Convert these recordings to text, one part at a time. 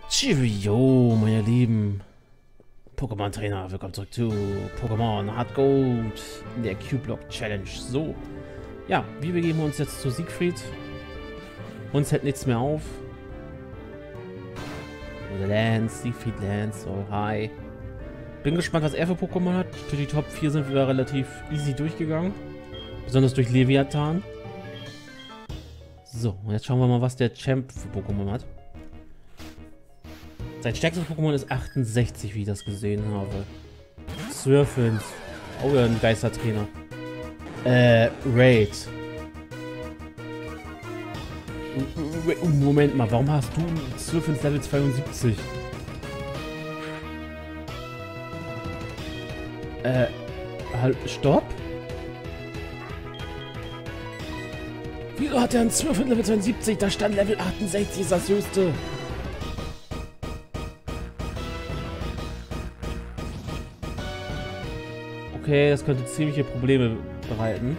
Cheerio, meine lieben Pokémon-Trainer. Willkommen zurück zu Pokémon Hard Gold in der Q-Block Challenge. So, ja, wir begeben uns jetzt zu Siegfried. Uns hält nichts mehr auf. Oder Lance, Siegfried Lance, oh hi. Bin gespannt, was er für Pokémon hat. Für die Top 4 sind wir relativ easy durchgegangen. Besonders durch Leviathan. So, und jetzt schauen wir mal, was der Champ für Pokémon hat. Sein stärkstes Pokémon ist 68, wie ich das gesehen habe. Surfins. Oh ja, ein Geistertrainer. Raid. Moment mal, warum hast du Surfins Level 72? Halt, stopp? Wieso hat er einen Surfin Level 72? Da stand Level 68, ist das höchste. Okay, das könnte ziemliche Probleme bereiten.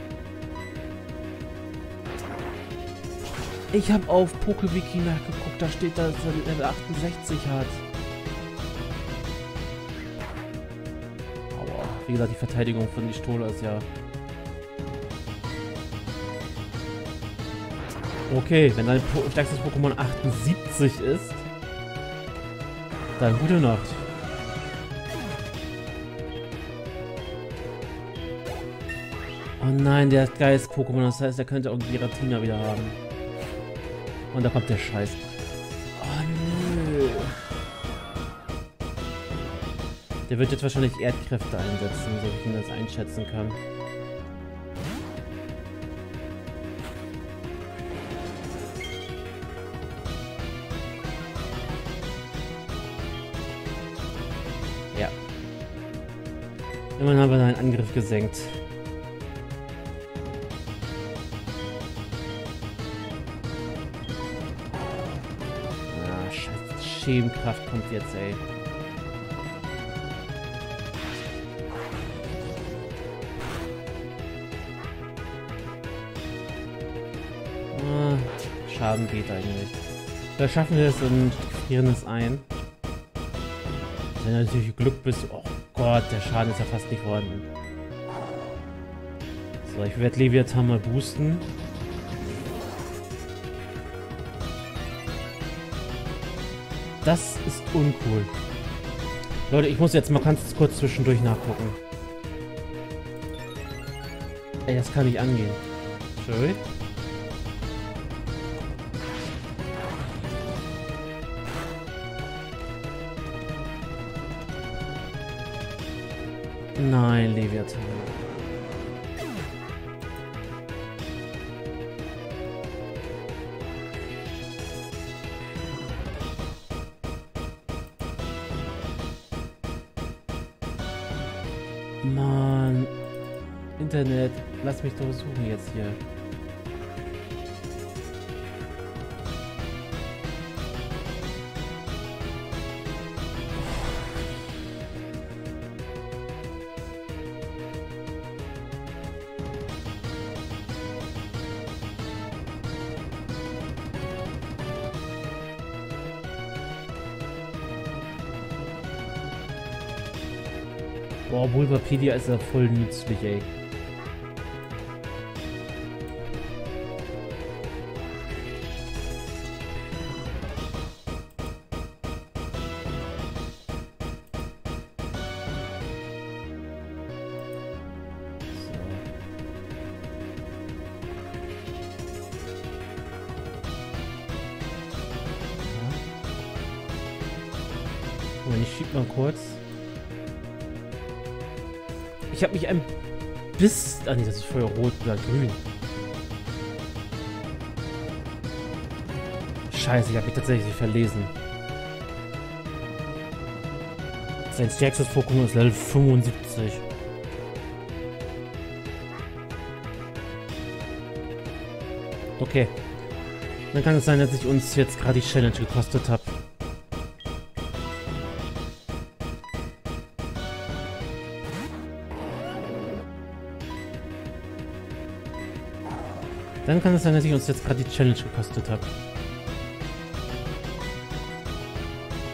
Ich habe auf PokeWiki nachgeguckt, da steht, dass er Level 68 hat. Aua. Wie gesagt, die Verteidigung von Nistola ist ja... Okay, wenn dein stärkstes Pokémon 78 ist, dann gute Nacht. Oh nein, der hat Geist-Pokémon, das heißt, er könnte auch Giratina wieder haben. Und da kommt der Scheiß. Oh nö. Der wird jetzt wahrscheinlich Erdkräfte einsetzen, so wie ich ihn das einschätzen kann. Ja. Immerhin haben wir seinen Angriff gesenkt. Schemenkraft kommt jetzt, ey. Ah, Schaden geht eigentlich. Da schaffen wir es und frieren es ein. Wenn du natürlich Glück bist. Oh Gott, der Schaden ist ja fast nicht vorhanden. So, ich werde Leviathan mal boosten. Das ist uncool. Leute, ich muss jetzt mal ganz kurz zwischendurch nachgucken. Ey, das kann nicht angehen. Schön. Nein, Leviathan. Mann. Internet, lass mich doch suchen jetzt hier. Boah, Bulbapedia ist ja voll nützlich, ey. So. Ich schieb mal kurz. Ich habe mich ein bisschen... Ah nee, das ist vorher rot oder grün. Scheiße, ich habe mich tatsächlich verlesen. Sein stärkstes Pokémon ist Level 75. Okay. Dann kann es sein, dass ich uns jetzt gerade die Challenge gekostet habe. Dann kann es sein, dass ich uns jetzt gerade die Challenge gekostet habe.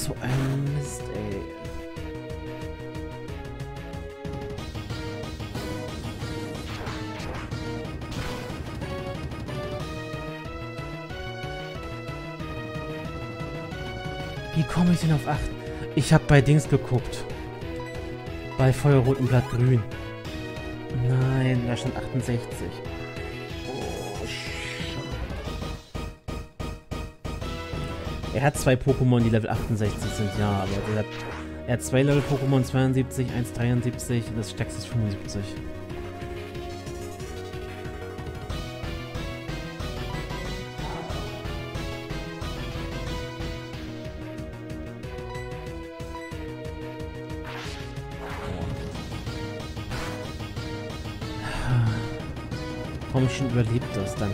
So ein Mist, ey. Wie komme ich denn auf 8? Ich habe bei Dings geguckt. Bei Feuerrot und Blattgrün. Nein, da stand 68. Oh, er hat 2 Pokémon, die Level 68 sind, ja, aber er hat 2 Level Pokémon, 72, 1 73 und das stärkste ist 75. Komm schon, überlebt das, danke.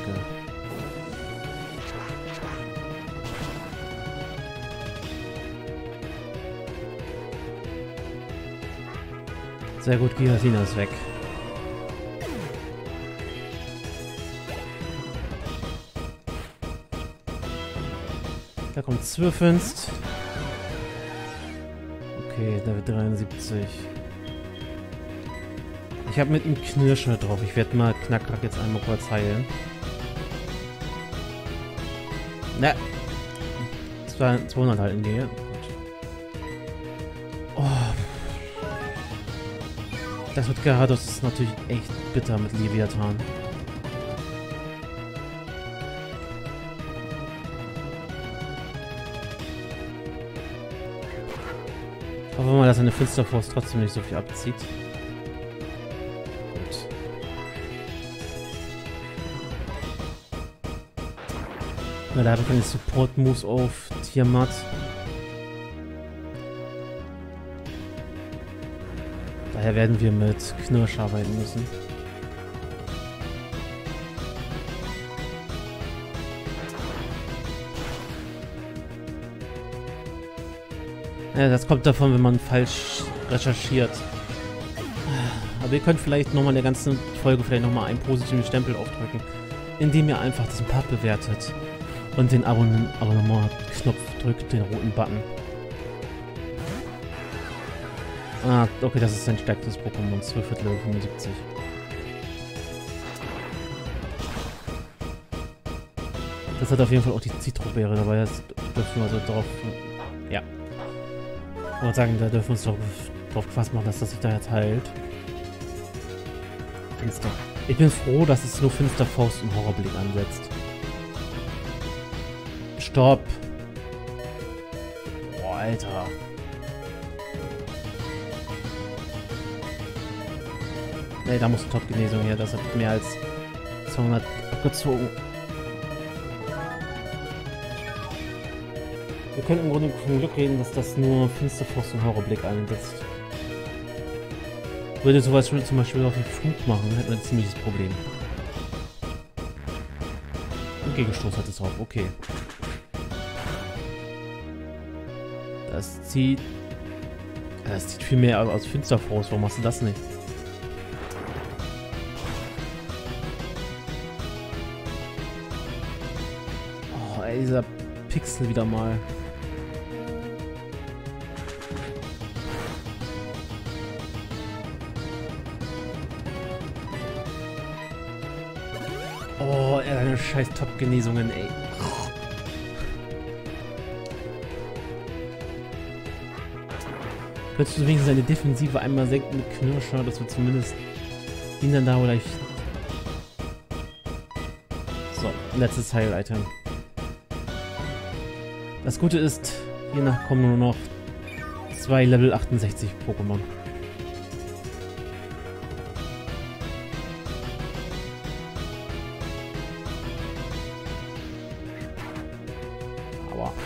Sehr gut, Giratina ist weg. Da kommt Zwirfinst. Okay, Level 73. Ich habe mit ihm Knirscher drauf. Ich werde mal Knackrack jetzt einmal kurz heilen. Na. 200 halt in Nähe. Oh. Das mit Gyarados ist natürlich echt bitter mit Leviathan. Hoffen wir mal, dass eine Finsterfaust trotzdem nicht so viel abzieht. Na, da habe ich keine Support-Moves auf Tiamat. Daher werden wir mit Knirsch arbeiten müssen. Ja, das kommt davon, wenn man falsch recherchiert. Aber ihr könnt vielleicht nochmal in der ganzen Folge vielleicht nochmal einen positiven Stempel aufdrücken, indem ihr einfach diesen Part bewertet. Und den Abonnement-Knopf drückt, den roten Button. Ah, okay, das ist ein stärkstes Pokémon, 12 Level 75. Das hat auf jeden Fall auch die Zitrobeere dabei, das dürfen wir also drauf... Ja. Ich wollte sagen, da dürfen wir uns drauf gefasst machen, dass das sich da jetzt heilt. Finster. Ich bin froh, dass es nur Finsterfaust und Horrorblick ansetzt. Stopp! Boah, Alter. Ne, da muss eine Top-Genesung her. Das hat mehr als 200 abgezogen. Wir können im Grunde vom Glück reden, dass das nur Finsterfaust und Horrorblick einsetzt. Würde sowas schon zum Beispiel auf den Flug machen, hätten wir ein ziemliches Problem. Und Gegenstoß hat es auch. Okay. Das zieht viel mehr aus Finsterfaust. Warum machst du das nicht? Oh, ey, dieser Pixel wieder mal. Oh, deine scheiß Top-Genesungen, ey. Könntest du wenigstens seine Defensive einmal senken mit Knirscher, dass wir zumindest ihn dann da vielleicht... So, letztes Heil-Item. Das Gute ist, hiernach kommen nur noch 2 Level 68 Pokémon. Aua.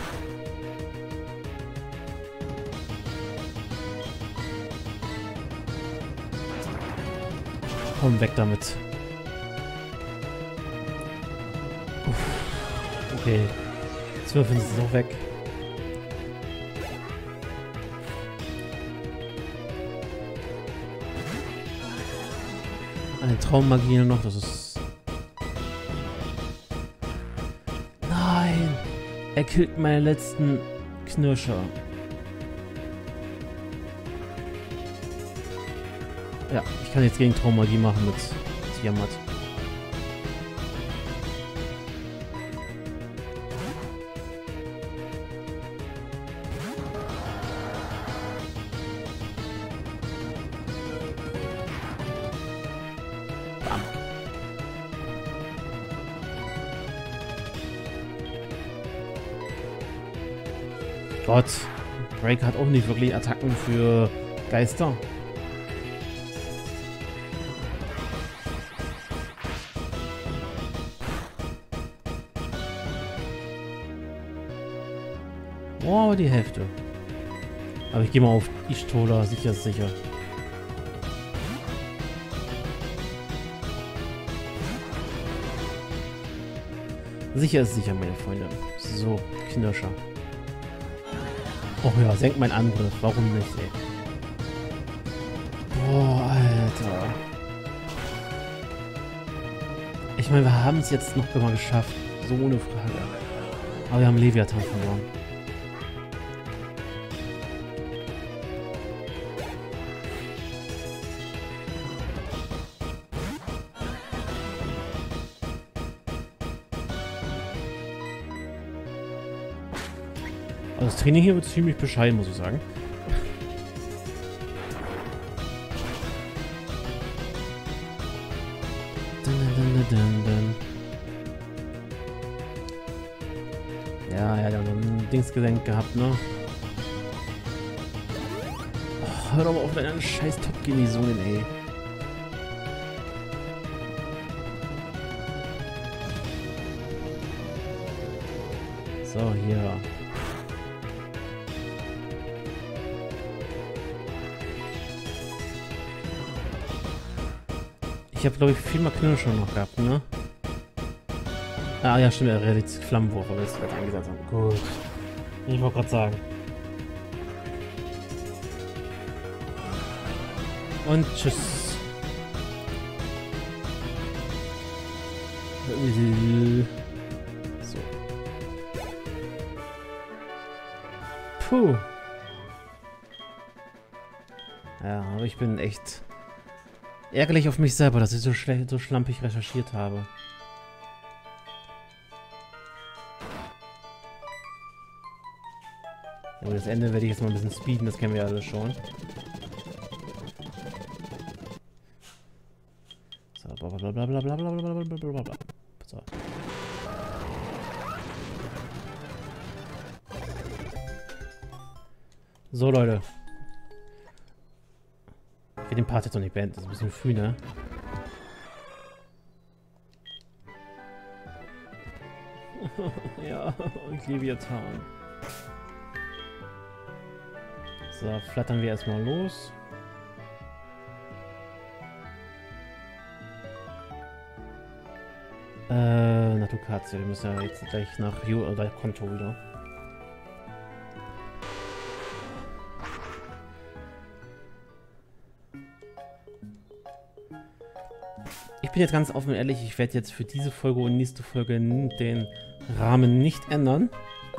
Komm, weg damit. Uff. Okay. 12 ist auch weg. Eine Traummagie noch, das ist... Nein! Er killt meine letzten Knirscher. Ja, ich kann jetzt gegen Traumagie machen mit Tiamat. Bam. Gott, Break hat auch nicht wirklich Attacken für Geister. Oh, die Hälfte. Aber ich gehe mal auf Ishtola, sicher ist sicher. Sicher ist sicher, meine Freunde. So, Knirscher. Oh ja, senkt mein Angriff. Warum nicht, ey? Boah, Alter. Ich meine, wir haben es jetzt noch mal geschafft. So ohne Frage. Aber wir haben Leviathan verloren. Also das Training hier wird ziemlich bescheiden, muss ich sagen. Ja, er hat ja ein Dingsgelenk gehabt, ne? Oh, hör doch mal auf deine scheiß Top-Genesungen, ey. So, hier. Ich habe, glaube ich, viel mal Knirscher noch gehabt, ne? Ah ja, stimmt, er redet Flammenwurf, aber das gerade eingesetzt haben. Gut. Ich wollte gerade sagen. Und tschüss. So. Puh. Ja, aber ich bin echt ärgerlich auf mich selber, dass ich so schlecht, so schlampig recherchiert habe. Aber das Ende werde ich jetzt mal ein bisschen speeden, das kennen wir ja alle schon. So, blablabla. So. So, Leute. Ich will den Part jetzt noch nicht beenden, das ist ein bisschen früh, ne? Ja, und Leviathan. So, flattern wir erstmal los. Natukaze, wir müssen ja jetzt gleich nach oder Konto wieder. Ich bin jetzt ganz offen und ehrlich, ich werde jetzt für diese Folge und nächste Folge den Rahmen nicht ändern.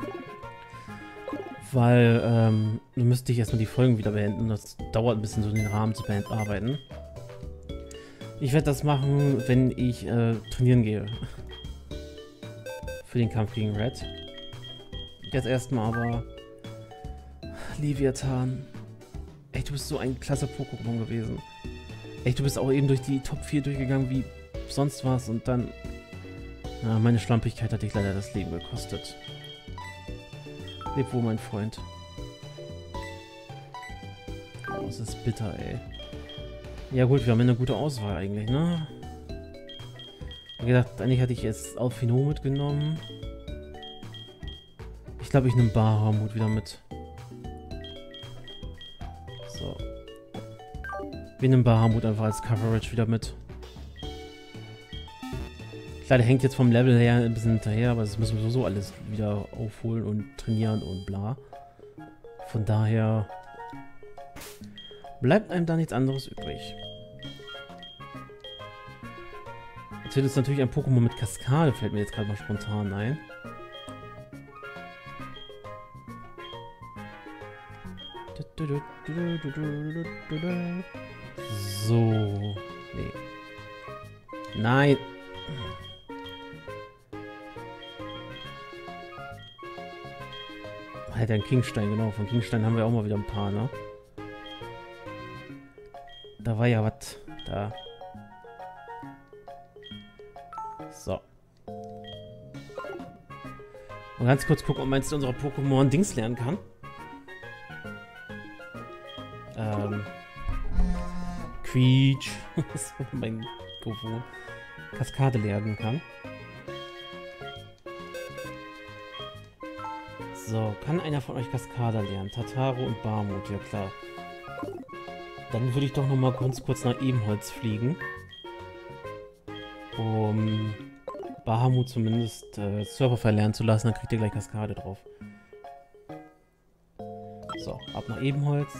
Weil, dann müsste ich erstmal die Folgen wieder beenden. Das dauert ein bisschen, so den Rahmen zu bearbeiten. Ich werde das machen, wenn ich trainieren gehe. Für den Kampf gegen Red. Jetzt erstmal aber Leviathan. Ey, du bist so ein klasse Pokémon gewesen. Ey, du bist auch eben durch die Top 4 durchgegangen wie sonst was und dann... Ja, meine Schlampigkeit hat dich leider das Leben gekostet. Leb wohl, mein Freund. Oh, das ist bitter, ey. Ja gut, wir haben eine gute Auswahl eigentlich, ne? Ich hab gedacht, eigentlich hatte ich jetzt Alphino mitgenommen. Ich glaube, ich nehme Bahamut wieder mit. So. Wir nehmen Bahamut einfach als Coverage wieder mit. Klar, der hängt jetzt vom Level her ein bisschen hinterher, aber das müssen wir sowieso alles wieder aufholen und trainieren und bla. Von daher bleibt einem da nichts anderes übrig. Jetzt wird es natürlich ein Pokémon mit Kaskade, fällt mir jetzt gerade mal spontan ein. So. Nee. Nein. Halt ein Kingstein, genau. Von Kingstein haben wir auch mal wieder ein paar, ne? Da war ja was. Da. So. Und ganz kurz gucken, ob man jetzt unsere Pokémon Dings lernen kann. Quietsch. Das ist mein Mikrofon. Kaskade lernen kann. So, kann einer von euch Kaskade lernen? Tataro und Barmut, ja klar. Dann würde ich doch noch mal ganz kurz nach Ebenholz fliegen. Um Bahamut zumindest Surfer verlernen zu lassen, dann kriegt ihr gleich Kaskade drauf. So, ab nach Ebenholz.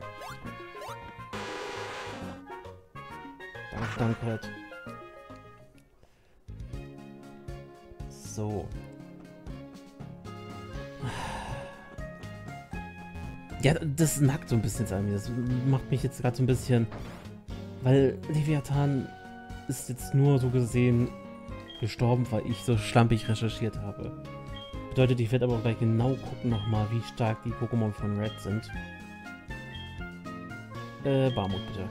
Danke, halt. So. Ja, das nackt so ein bisschen an mir. Das macht mich jetzt gerade so ein bisschen... Weil Leviathan ist jetzt nur so gesehen gestorben, weil ich so schlampig recherchiert habe. Bedeutet, ich werde aber gleich genau gucken nochmal, wie stark die Pokémon von Red sind. Barmut bitte.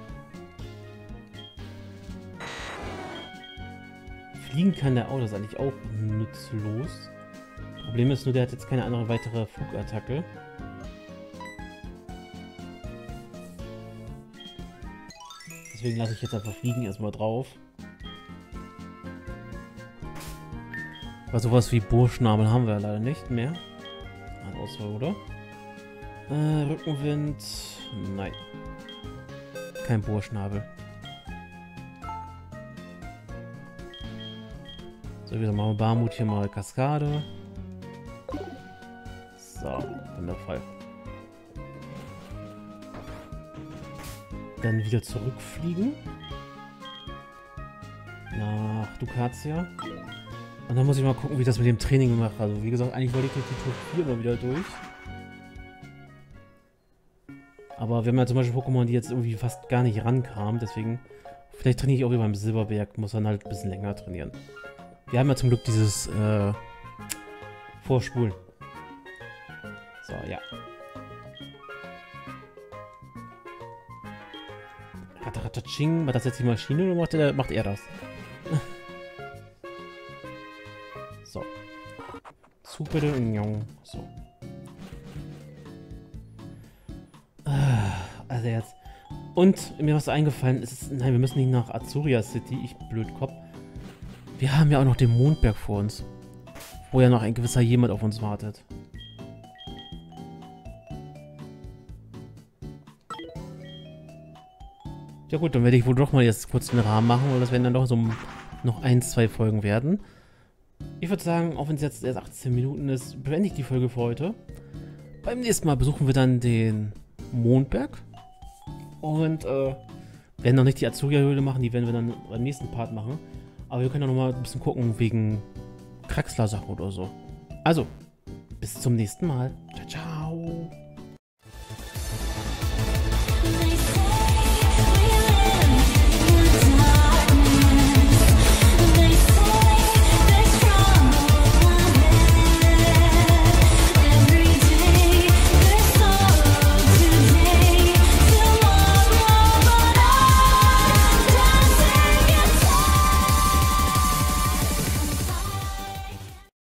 Fliegen kann der auch, das ist eigentlich auch nutzlos. Problem ist nur, der hat jetzt keine andere weitere Flugattacke. Deswegen lasse ich jetzt einfach Fliegen erstmal drauf. Aber sowas wie Burschnabel haben wir leider nicht mehr. An Auswahl, oder? Rückenwind. Nein. Kein Burschnabel. So, wieder machen wir Barmut hier mal Kaskade. So, wundervoll. Dann wieder zurückfliegen. Nach Ducatia. Und dann muss ich mal gucken, wie ich das mit dem Training mache. Also wie gesagt, eigentlich wollte ich durch die Tour 4 mal wieder durch. Aber wir haben ja zum Beispiel Pokémon, die jetzt irgendwie fast gar nicht rankamen. Deswegen, vielleicht trainiere ich auch wie beim Silberberg. Muss dann halt ein bisschen länger trainieren. Wir haben ja zum Glück dieses Vorspulen. So, ja. Ratataching, war das jetzt die Maschine oder macht er das? So. Super, so. Also jetzt. Und mir was eingefallen ist, nein, wir müssen nicht nach Azuria City, ich Blödkopf. Wir haben ja auch noch den Mondberg vor uns. Wo ja noch ein gewisser jemand auf uns wartet. Ja gut, dann werde ich wohl doch mal jetzt kurz den Rahmen machen, weil das werden dann doch so noch 1, 2 Folgen werden. Ich würde sagen, auch wenn es jetzt erst 18 Minuten ist, beende ich die Folge für heute. Beim nächsten Mal besuchen wir dann den Mondberg. Und werden noch nicht die Azuria-Höhle machen, die werden wir dann beim nächsten Part machen. Aber wir können auch noch mal ein bisschen gucken wegen Kraxler-Sachen oder so. Also, bis zum nächsten Mal. Ciao, ciao.